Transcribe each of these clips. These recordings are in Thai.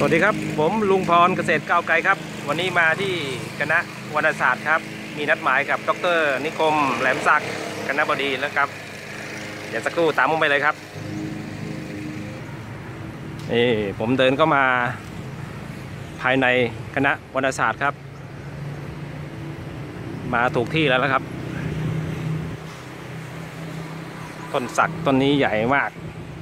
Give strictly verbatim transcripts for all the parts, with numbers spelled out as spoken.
วัสดีครับผมลุงพรเกษตรก้าวไกลครับวันนี้มาที่คณะวรรณศาสตร์ครับมีนัดหมายกับดร.นิคมแหลมศักดิ์คณบดีแล้วครับเดี๋ยวสักครู่ตามผมไปเลยครับนี่ผมเดินเข้ามาภายในคณะวรรณศาสตร์ครับมาถูกที่แล้วนะครับต้นสักต้นนี้ใหญ่มาก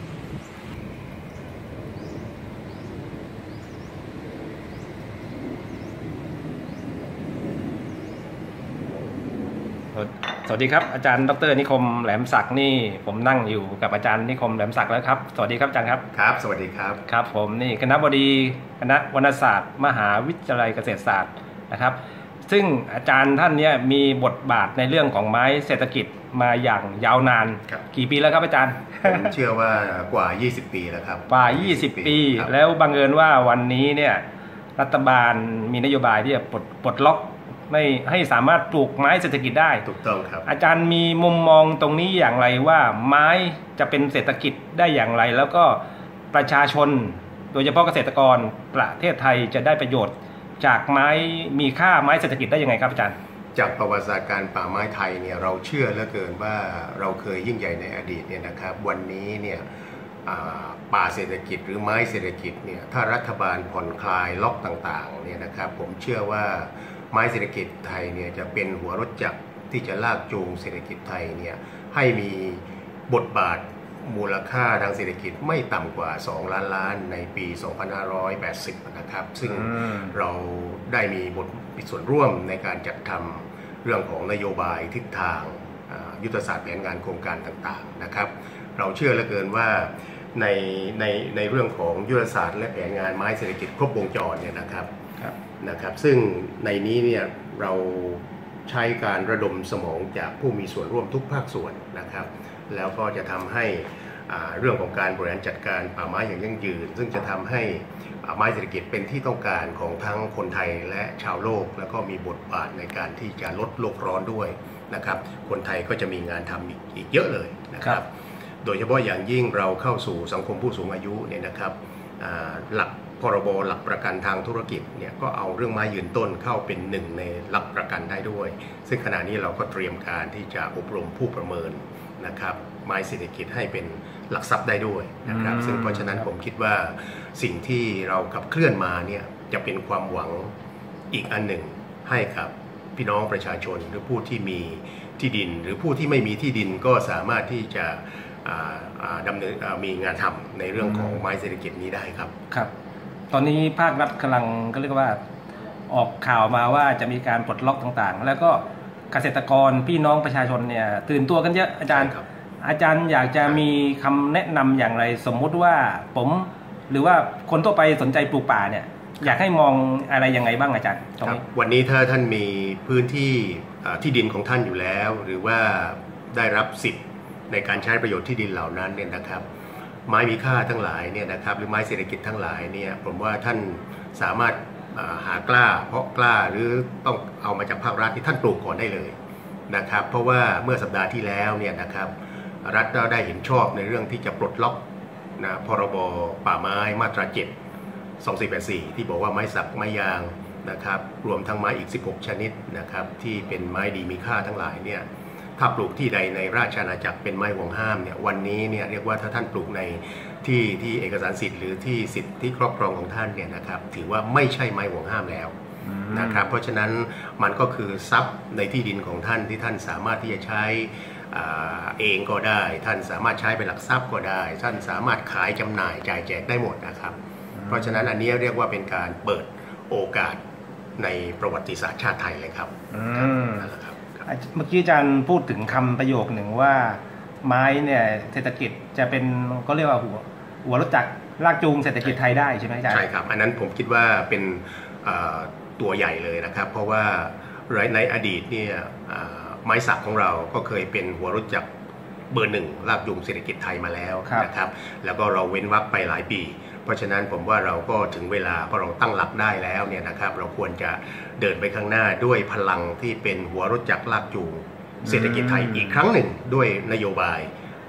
สวัสดีครับอาจารย์ดร.นิคมแหลมศักดิ์นี่ผมนั่งอยู่กับอาจารย์นิคมแหลมศักดิ์แล้วครับสวัสดีครับอาจารย์ครับครับสวัสดีครับครับผมนี่คณบดีคณะวรรณศาสตร์มหาวิทยาลัยเกษตรศาสตร์นะครับซึ่งอาจารย์ท่านนี้มีบทบาทในเรื่องของไม้เศรษฐกิจมาอย่างยาวนานกี่ปีแล้วครับอาจารย์ผมเชื่อว่ากว่ายี่สิบปีแล้วครับกว่ายี่สิบปีแล้วบังเอิญว่าวันนี้เนี่ยรัฐบาลมีนโยบายที่จะปลดปลดล็อกไม่ให้สามารถปลูกไม้เศรษฐกิจได้ถูกต้องครับอาจารย์มีมุมมองตรงนี้อย่างไรว่าไม้จะเป็นเศรษฐกิจได้อย่างไรแล้วก็ประชาชนโดยเฉพาะเกษตรกรประเทศไทยจะได้ประโยชน์จากไม้มีค่าไม้เศรษฐกิจได้ยังไงครับอาจารย์จากประวัติศาสตร์การป่าไม้ไทยเนี่ยเราเชื่อเหลือเกินว่าเราเคยยิ่งใหญ่ในอดีตเนี่ยนะครับวันนี้เนี่ยป่าเศรษฐกิจหรือไม้เศรษฐกิจเนี่ยถ้ารัฐบาลผ่อนคลายล็อกต่างๆเนี่ยนะครับผมเชื่อว่าไม้เศรษฐกิจไทยเนี่ยจะเป็นหัวรถจักรที่จะลากจูงเศรษฐกิจไทยเนี่ยให้มีบทบาทมูลค่าทางเศรษฐกิจไม่ต่ำกว่าสองล้านล้านในปีสองพันห้าร้อยแปดสิบนะครับซึ่งเราได้มีบทมีส่วนร่วมในการจัดทำเรื่องของนโยบายทิศทางยุทธศาสตร์แผนงานโครงการต่างๆนะครับเราเชื่อเหลือเกินว่าในในในเรื่องของยุทธศาสตร์และแผนงานไม้เศรษฐกิจครบวงจรเนี่ยนะครับนะครับซึ่งในนี้เนี่ยเราใช้การระดมสมองจากผู้มีส่วนร่วมทุกภาคส่วนนะครับแล้วก็จะทำให้เรื่องของการบริหารจัดการป่าไม้อย่างยั่งยืนซึ่งจะทำให้ไม้เศรษฐกิจเป็นที่ต้องการของทั้งคนไทยและชาวโลกแล้วก็มีบทบาทในการที่จะลดโลกร้อนด้วยนะครับคนไทยก็จะมีงานทำอีกเยอะเลยนะครับโดยเฉพาะอย่างยิ่งเราเข้าสู่สังคมผู้สูงอายุเนี่ยนะครับหลักพรบหลักประกันทางธุรกิจเนี่ยก็เอาเรื่องไม้ยืนต้นเข้าเป็นหนึ่งในหลักประกันได้ด้วยซึ่งขณะนี้เราก็เตรียมการที่จะอบรมผู้ประเมินนะครับไม้เศรษฐกิจให้เป็นหลักทรัพย์ได้ด้วยนะครับซึ่งเพราะฉะนั้นผมคิดว่าสิ่งที่เราขับเคลื่อนมาเนี่ยจะเป็นความหวังอีกอันหนึ่งให้กับพี่น้องประชาชนหรือผู้ที่มีที่ดินหรือผู้ที่ไม่มีที่ดินก็สามารถที่จะดำเนินมีงานทำในเรื่องของไม้เศรษฐกิจนี้ได้ครับครับตอนนี้ภาครัฐกำลังก็เรียกว่าออกข่าวมาว่าจะมีการปลดล็อกต่างๆแล้วก็เกษตรกรพี่น้องประชาชนเนี่ยตื่นตัวกันเยอะอาจารย์อาจารย์อยากจะมีคำแนะนำอย่างไรสมมุติว่าผมหรือว่าคนทั่วไปสนใจปลูกป่าเนี่ยอยากให้มองอะไรยังไงบ้างอาจารย์ตรงนี้วันนี้ถ้าท่านมีพื้นที่ที่ดินของท่านอยู่แล้วหรือว่าได้รับสิทธิ์ในการใช้ประโยชน์ที่ดินเหล่านั้นเนี่ยนะครับไม้มีค่าทั้งหลายเนี่ยนะครับหรือไม้เศรษฐกิจทั้งหลายเนี่ยผมว่าท่านสามารถหากล้าเพาะกล้าหรือต้องเอามาจากภาครัฐที่ท่านปลูกก่อนได้เลยนะครับเพราะว่าเมื่อสัปดาห์ที่แล้วเนี่ยนะครับรัฐได้เห็นชอบในเรื่องที่จะปลดล็อกนะพรบป่าไม้มาตราเจ็ด สองพันสี่ร้อยแปดสิบสี่ที่บอกว่าไม้สักไม้ยางนะครับรวมทั้งไม้อีกสิบหกชนิดนะครับที่เป็นไม้ดีมีค่าทั้งหลายเนี่ยถ้าปลูกที่ใดในราชอาณาจักรเป็นไม้ห่วงห้ามเนี่ยวันนี้เนี่ยเรียกว่าถ้าท่านปลูกในที่ที่เอกสารสิทธิ์หรือที่สิทธิที่ครอบครองของท่านเนี่ยนะครับถือว่าไม่ใช่ไม้ห่วงห้ามแล้วนะครับเพราะฉะนั้นมันก็คือทรัพย์ในที่ดินของท่านที่ท่านสามารถที่จะใช้เองก็ได้ท่านสามารถใช้เป็นหลักทรัพย์ก็ได้ท่านสามารถขายจำหน่ายจ่ายแจกได้หมดนะครับเพราะฉะนั้นอันนี้เรียกว่าเป็นการเปิดโอกาสในประวัติศาสตร์ชาติไทยเลยครับเมื่อกี้อาจารย์พูดถึงคำประโยคหนึ่งว่าไม้เนี่ยเศรษฐกิจจะเป็นก็เรียกว่าหัวหัวรถจักรลากจูงเศรษฐกิจไทยได้ใช่ไหมอาจารย์ใช่ครับอันนั้นผมคิดว่าเป็นตัวใหญ่เลยนะครับเพราะว่าในอดีตเนี่ยไม้สักของเราก็เคยเป็นหัวรถจักรเบอร์หนึ่งลากจูงเศรษฐกิจไทยมาแล้วนะครับแล้วก็เราเว้นวรรคไปหลายปีเพราะฉะนั้นผมว่าเราก็ถึงเวลาพอเราตั้งหลักได้แล้วเนี่ยนะครับเราควรจะเดินไปข้างหน้าด้วยพลังที่เป็นหัวรถจักรลากจูงเศรษฐกิจไทยอีกครั้งหนึ่งด้วยนโยบาย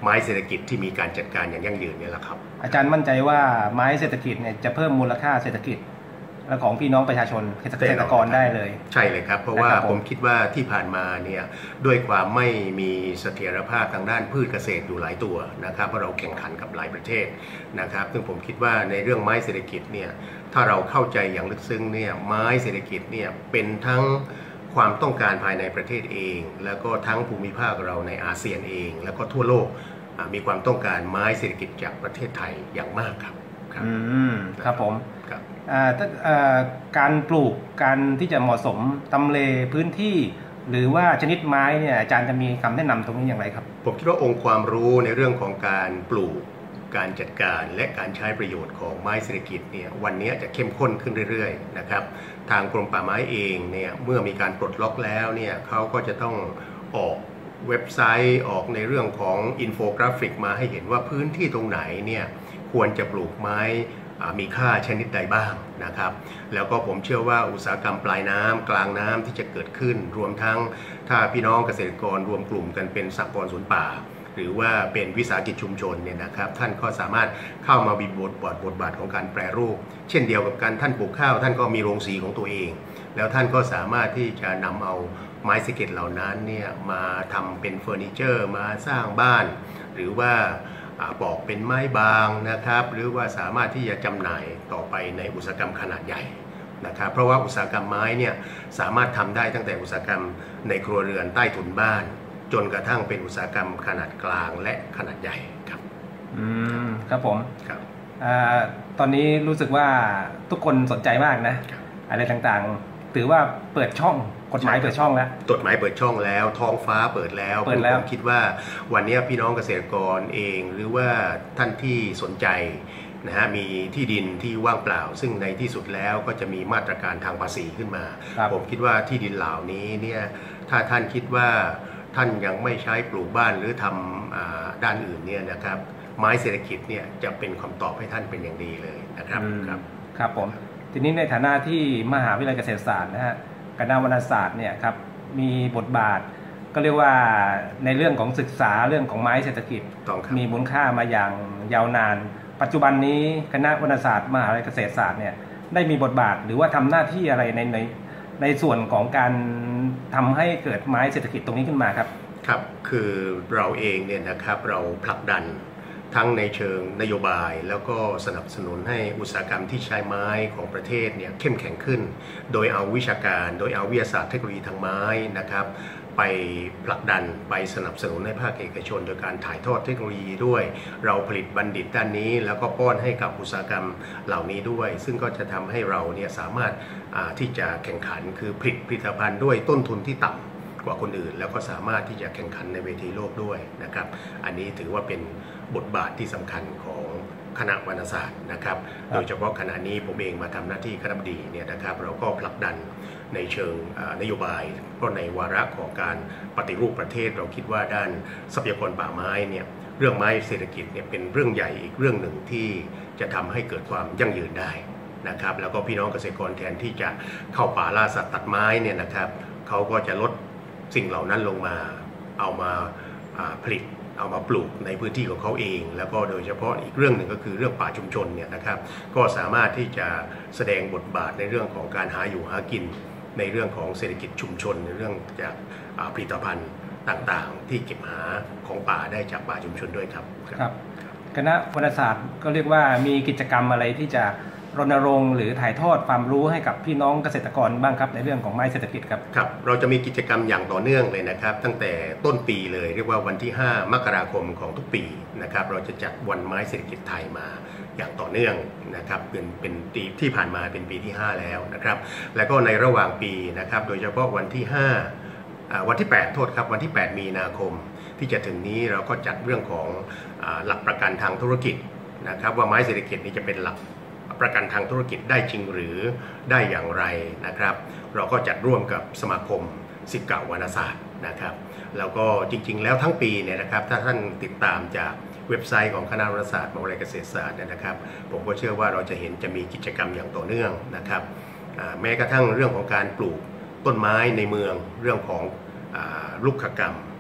ไม้เศรษฐกิจที่มีการจัดการอย่างยั่งยืนนี่แหละครับอาจารย์มั่นใจว่าไม้เศรษฐกิจเนี่ยจะเพิ่มมูลค่าเศรษฐกิจและของพี่น้องประชาชนเกษตรกรได้เลยใช่เลยครับเพราะว่าผมคิดว่าที่ผ่านมาเนี่ยด้วยความไม่มีเสถียรภาพทางด้านพืชเกษตรอยู่หลายตัวนะครับเพราะเราแข่งขันกับหลายประเทศนะครับซึ่งผมคิดว่าในเรื่องไม้เศรษฐกิจเนี่ยถ้าเราเข้าใจอย่างลึกซึ้งเนี่ยไม้เศรษฐกิจเนี่ยเป็นทั้งความต้องการภายในประเทศเองแล้วก็ทั้งภูมิภาคเราในอาเซียนเองแล้วก็ทั่วโลกมีความต้องการไม้เศรษฐกิจจากประเทศไทยอย่างมากครับครับอืมครับผมครับการปลูกการที่จะเหมาะสมตำเลพื้นที่หรือว่าชนิดไม้เนี่ยอาจารย์จะมีคำแนะนำตรงนี้อย่างไรครับผมคิดว่าองค์ความรู้ในเรื่องของการปลูกการจัดการและการใช้ประโยชน์ของไม้เศรษฐกิจเนี่ยวันนี้จะเข้มข้นขึ้นเรื่อยๆนะครับทางกรมป่าไม้เองเนี่ยเมื่อมีการปลดล็อกแล้วเนี่ยเขาก็จะต้องออกเว็บไซต์ออกในเรื่องของอินโฟกราฟิกมาให้เห็นว่าพื้นที่ตรงไหนเนี่ยควรจะปลูกไม้มีค่าชนิดใดบ้างนะครับแล้วก็ผมเชื่อว่าอุตสาหกรรมปลายน้ำกลางน้ำที่จะเกิดขึ้นรวมทั้งถ้าพี่น้องเกษตรกรรวมกลุ่มกันเป็นสหกรณ์สวนป่าหรือว่าเป็นวิสาหกิจชุมชนเนี่ยนะครับท่านก็สามารถเข้ามามีบทบาทบทบาทของการแปรรูปเช่นเดียวกับการท่านปลูกข้าวท่านก็มีโรงสีของตัวเองแล้วท่านก็สามารถที่จะนำเอาไม้เศรษฐกิจเหล่านั้นเนี่ยมาทำเป็นเฟอร์นิเจอร์มาสร้างบ้านหรือว่าปอกเป็นไม้บางนะครับหรือว่าสามารถที่จะจำหน่ายต่อไปในอุตสาหกรรมขนาดใหญ่นะครับเพราะว่าอุตสาหกรรมไม้เนี่ยสามารถทำได้ตั้งแต่อุตสาหกรรมในครัวเรือนใต้ถุนบ้านจนกระทั่งเป็นอุตสาหกรรมขนาดกลางและขนาดใหญ่ครับอืมครับผมครับอ่าตอนนี้รู้สึกว่าทุกคนสนใจมากนะอะไรต่างๆถือว่าเปิดช่องกฎหมายเปิดช่องแล้วกฎหมายเปิดช่องแล้วท้องฟ้าเปิดแล้วผมคิดว่าวันนี้พี่น้องเกษตรกรเองหรือว่าท่านที่สนใจนะฮะมีที่ดินที่ว่างเปล่าซึ่งในที่สุดแล้วก็จะมีมาตรการทางภาษีขึ้นมาผมคิดว่าที่ดินเหล่านี้เนี่ยถ้าท่านคิดว่าท่านยังไม่ใช้ปลูกบ้านหรือทำด้านอื่นเนี่ยนะครับไม้เศรษฐกิจเนี่ยจะเป็นคำตอบให้ท่านเป็นอย่างดีเลยนะครับครับครับผมทีนี้ในฐานะที่มหาวิทยาลัยเกษตรศาสตร์นะฮะคณะวรรณศาสตร์เนี่ยครับมีบทบาทก็เรียกว่าในเรื่องของศึกษาเรื่องของไม้เศรษฐกิจมีมูลค่ามาอย่างยาวนานปัจจุบันนี้คณะวรรณศาสตร์มหาวิทยาลัยเกษตรศาสตร์เนี่ยได้มีบทบาทหรือว่าทำหน้าที่อะไรในในในส่วนของการทำให้เกิดไม้เศรษฐกิจตรงนี้ขึ้นมาครับครับคือเราเองเนี่ยนะครับเราผลักดันทั้งในเชิงนโยบายแล้วก็สนับสนุนให้อุตสาหกรรมที่ใช้ไม้ของประเทศเนี่ยเข้มแข็งขึ้นโดยเอาวิชาการโดยเอาวิทยาศาสตร์เทคโนโลยีทางไม้นะครับไปผลักดันไปสนับสนุนให้ภาคเอกชนโดยการถ่ายทอดเทคโนโลยีด้วยเราผลิตบัณฑิตด้านนี้แล้วก็ป้อนให้กับอุตสาหกรรมเหล่านี้ด้วยซึ่งก็จะทำให้เราเนี่ยสามารถที่จะแข่งขันคือผลิตผลิตภัณฑ์ด้วยต้นทุนที่ต่ำกว่าคนอื่นแล้วก็สามารถที่จะแข่งขันในเวทีโลกด้วยนะครับอันนี้ถือว่าเป็นบทบาทที่สำคัญของคณะวรรณศาสตร์นะครับโดยเฉพาะขณะนี้ผมเองมาทำหน้าที่คณะบดีเนี่ยนะครับเราก็ผลักดันในเชิงนโยบายเพราะในวาระของการปฏิรูปประเทศเราคิดว่าด้านทรัพยากรป่าไม้เนี่ยเรื่องไม้เศรษฐกิจเนี่ยเป็นเรื่องใหญ่อีกเรื่องหนึ่งที่จะทำให้เกิดความยั่งยืนได้นะครับแล้วก็พี่น้องเกษตรกรแทนที่จะเข้าป่าล่าสัตว์ตัดไม้เนี่ยนะครับเขาก็จะลดสิ่งเหล่านั้นลงมาเอามาผลิตเอามาปลูกในพื้นที่ของเขาเองแล้วก็โดยเฉพาะอีกเรื่องหนึ่งก็คือเรื่องป่าชุมชนเนี่ยนะครับก็สามารถที่จะแสดงบทบาทในเรื่องของการหาอยู่หากินในเรื่องของเศรษฐกิจชุมชนในเรื่องจากผลิตภัณฑ์ต่างๆที่เก็บหาของป่าได้จากป่าชุมชนด้วยครับครับคณะวรรณศาสตร์ก็เรียกว่ามีกิจกรรมอะไรที่จะรณรงค์หรือถ่ายทอดความรู้ให้กับพี่น้องเกษตรกรบ้างครับในเรื่องของไม้เศรษฐกิจครับครับเราจะมีกิจกรรมอย่างต่อเนื่องเลยนะครับตั้งแต่ต้นปีเลยเรียกว่าวันที่ห้ามกราคมของทุกปีนะครับเราจะจัดวันไม้เศรษฐกิจไทยมาอย่างต่อเนื่องนะครับเป็นเป็นปีที่ผ่านมาเป็นปีที่ห้าแล้วนะครับแล้วก็ในระหว่างปีนะครับโดยเฉพาะวันที่ห้าวันที่แปดโทษครับวันที่แปดมีนาคมที่จะถึงนี้เราก็จัดเรื่องของหลักประกันทางธุรกิจนะครับว่าไม้เศรษฐกิจนี้จะเป็นหลักประกันทางธุรกิจได้จริงหรือได้อย่างไรนะครับเราก็จัดร่วมกับสมาคมศิษย์เก่าวรรณศาสตร์นะครับแล้วก็จริงๆแล้วทั้งปีเนี่ยนะครับถ้าท่านติดตามจากเว็บไซต์ของคณะวรรณศาสตร์มหาวิทยาลัยเกษตรศาสตร์นะครับผมก็เชื่อว่าเราจะเห็นจะมีกิจกรรมอย่างต่อเนื่องนะครับแม้กระทั่งเรื่องของการปลูกต้นไม้ในเมืองเรื่องของลูกขกรรม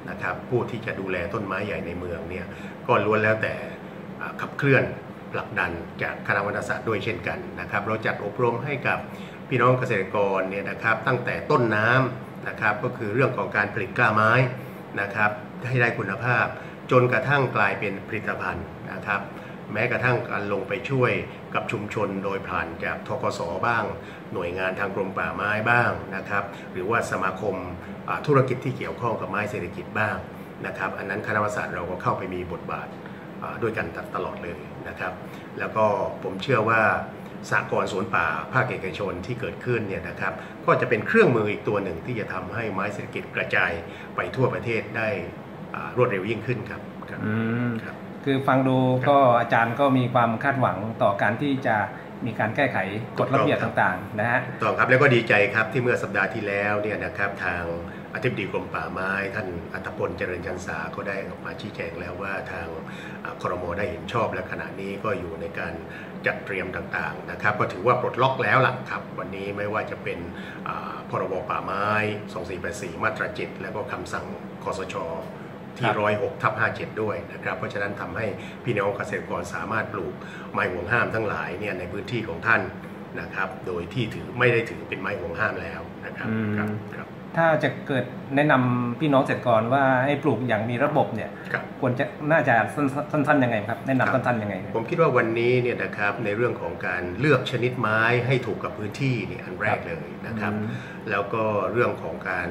นะครับผู้ที่จะดูแลต้นไม้ใหญ่ในเมืองเนี่ยก็ล้วนแล้วแต่ขับเคลื่อนผลักดันจากคณะวรรณศาสตร์ด้วยเช่นกันนะครับเราจัดอบรมให้กับพี่น้องเกษตรกรเนี่ยนะครับตั้งแต่ต้นน้ำนะครับก็คือเรื่องของการผลิตกล้าไม้นะครับให้ได้คุณภาพจนกระทั่งกลายเป็นผลิตภัณฑ์นะครับแม้กระทั่งการลงไปช่วยกับชุมชนโดยผ่านจากทกส.บ้างหน่วยงานทางกรมป่าไม้บ้างนะครับหรือว่าสมาคมธุรกิจที่เกี่ยวข้องกับไม้เศรษฐกิจบ้างนะครับอันนั้นคณะวรรณศาสตร์เราก็เข้าไปมีบทบาทด้วยกันตลอดเลยนะครับแล้วก็ผมเชื่อว่าสหกรณ์สวนป่าภาคเอกชนที่เกิดขึ้นเนี่ยนะครับก็จะเป็นเครื่องมืออีกตัวหนึ่งที่จะทำให้ไม้เศรษฐกิจกระจายไปทั่วประเทศได้รวดเร็วยิ่งขึ้นครับครับคือฟังดูก็อาจารย์ก็มีความคาดหวังต่อการที่จะมีการแก้ไขกฎระเบียบต่างๆนะฮะถูกต้องครับแล้วก็ดีใจครับที่เมื่อสัปดาห์ที่แล้วเนี่ยนะครับทางอธิบดีกรมป่าไม้ท่านอัตพลเจริญชันษาก็ได้ออกมาชี้แจงแล้วว่าทางครม.ได้เห็นชอบและขณะนี้ก็อยู่ในการจัดเตรียมต่างๆนะครับก็ถือว่าปลดล็อกแล้วล่ะครับวันนี้ไม่ว่าจะเป็นพรบป่าไม้สองสี่แปดสี่มาตราเจ็ดแล้วก็คำสั่งคสช.ที่หนึ่งร้อยหกทับห้าสิบเจ็ดด้วยนะครับเพราะฉะนั้นทำให้พี่น้องเกษตรกรสามารถปลูกไม้ห่วงห้ามทั้งหลายเนี่ยในพื้นที่ของท่านนะครับโดยที่ถือไม่ได้ถือเป็นไม้ห่วงห้ามแล้วนะครับครับถ้าจะเกิดแนะนำพี่น้องเกษตรกรว่าให้ปลูกอย่างมีระบบเนี่ยควรจะน่าจะสั้นๆยังไงครับแนะนำสั้นๆยังไงผมคิดว่าวันนี้เนี่ยนะครับในเรื่องของการเลือกชนิดไม้ให้ถูกกับพื้นที่เนี่ยอันแรกเลยนะครับแล้วก็เรื่องของการ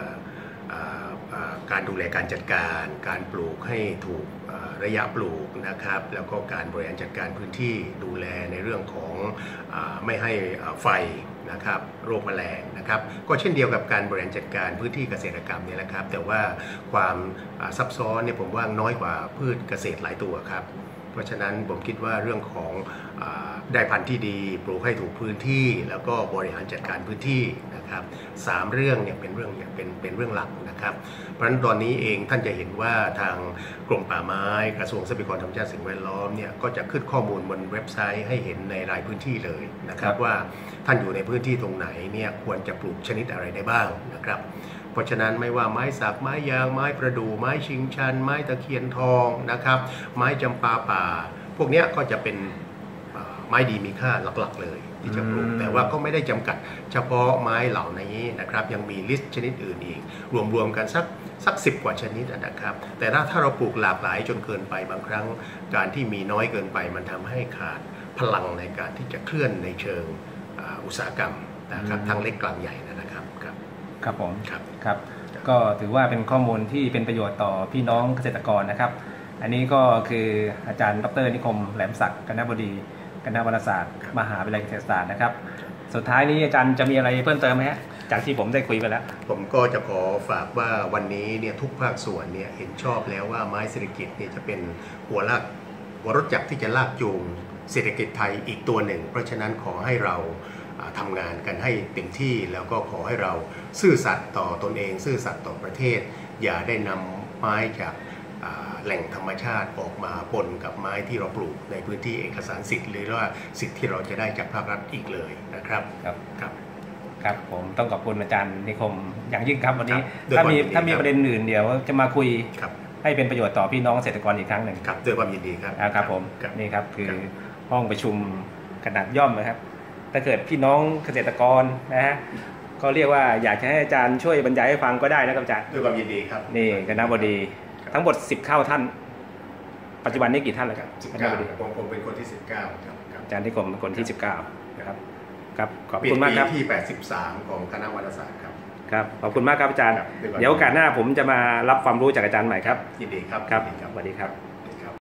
การดูแลการจัดการการปลูกให้ถูกระยะปลูกนะครับแล้วก็การบริหารจัดการพื้นที่ดูแลในเรื่องของไม่ให้ไฟนะครับโรคแมลงนะครับก็เช่นเดียวกับการบริหารจัดการพื้นที่เกษตรกรรมนี่แหละครับแต่ว่าความซับซ้อนเนี่ยผมว่าน้อยกว่าพืชเกษตรหลายตัวครับเพราะฉะนั้นผมคิดว่าเรื่องของได้พันธุ์ที่ดีปลูกให้ถูกพื้นที่แล้วก็บริหารจัดการพื้นที่นะครับสามเรื่องเนี่ยเป็นเรื่องเป็นเป็นเรื่องหลักนะครับเพราะฉะนั้นตอนนี้เองท่านจะเห็นว่าทางกรมป่าไม้กระทรวงทรัพยากรธรรมชาติสิ่งแวดล้อมเนี่ยก็จะขึ้นข้อมูลบนเว็บไซต์ให้เห็นในรายพื้นที่เลยนะครับว่าท่านอยู่ในพื้นที่ตรงไหนเนี่ยควรจะปลูกชนิดอะไรได้บ้างนะครับเพราะฉะนั้นไม่ว่าไม้สักไม้ยางไม้ประดู่ไม้ชิงชันไม้ตะเคียนทองนะครับไม้จำปาป่าพวกนี้ก็จะเป็นไม้ดีมีค่าหลักๆเลยที่จะปลูกแต่ว่าก็ไม่ได้จำกัดเฉพาะไม้เหล่านี้นะครับยังมีลิสต์ชนิดอื่นอีกรวมๆกันสักสักสิบกว่าชนิดนะครับแต่ถ้าถ้าเราปลูกหลากหลายจนเกินไปบางครั้งการที่มีน้อยเกินไปมันทำให้ขาดพลังในการที่จะเคลื่อนในเชิงอุตสาหกรรมนะครับทั้งเล็กกลางใหญ่นะครับครับครับผมครับครับก็ถือว่าเป็นข้อมูลที่เป็นประโยชน์ต่อพี่น้องเกษตรกรนะครับอันนี้ก็คืออาจารย์ดร.นิคมแหลมศักดิ์คณบดีคณะวรรณศาสตร์มหาวิทยาลัยเกษตรศาสตร์นะครับสุดท้ายนี้อาจารย์จะมีอะไรเพิ่มเติมไหมฮะจากที่ผมได้คุยไปแล้วผมก็จะขอฝากว่าวันนี้เนี่ยทุกภาคส่วนเนี่ยเห็นชอบแล้วว่าไม้เศรษฐกิจเนี่ยจะเป็นหัวลากหัวรถจักรที่จะลากจูงเศรษฐกิจไทยอีกตัวหนึ่งเพราะฉะนั้นขอให้เราทำงานกันให้เต็มที่แล้วก็ขอให้เราซื่อสัตย์ต่อตนเองซื่อสัตย์ต่อประเทศอย่าได้นำไม้จากแหล่งธรรมชาติออกมาปนกับไม้ที่เราปลูกในพื้นที่เอกสารสิทธิ์หรือว่าสิทธิ์ที่เราจะได้จากภาครัฐอีกเลยนะครับครับครับครับผมต้องขอบคุณอาจารย์นิคมอย่างยิ่งครับวันนี้ถ้ามีถ้ามีประเด็นอื่นเดี๋ยวจะมาคุยให้เป็นประโยชน์ต่อพี่น้องเกษตรกรอีกครั้งหนึ่งครับด้วยความยินดีครับครับผมนี่ครับคือห้องประชุมขนาดย่อมนะครับถ้าเกิดพี่น้องเกษตรกรนะฮะก็เรียกว่าอยากจะให้อาจารย์ช่วยบรรยายให้ฟังก็ได้นะครับอาจารย์ด้วยความยินดีครับนี่คณบดีทั้งหมดสิบเก้าท่านปัจจุบันนี้กี่ท่านแล้วครับสิบเก้าผมผมเป็นคนที่สิบเก้าครับอาจารย์ที่ผมเป็นคนที่สิบเก้านะครับครับขอบคุณมากครับปีที่แปดสิบสามของคณะวรรณศาสตร์ครับครับขอบคุณมากครับอาจารย์เดี๋ยวโอกาสหน้าผมจะมารับความรู้จากอาจารย์ใหม่ครับยินดีครับครับสวัสดีครับ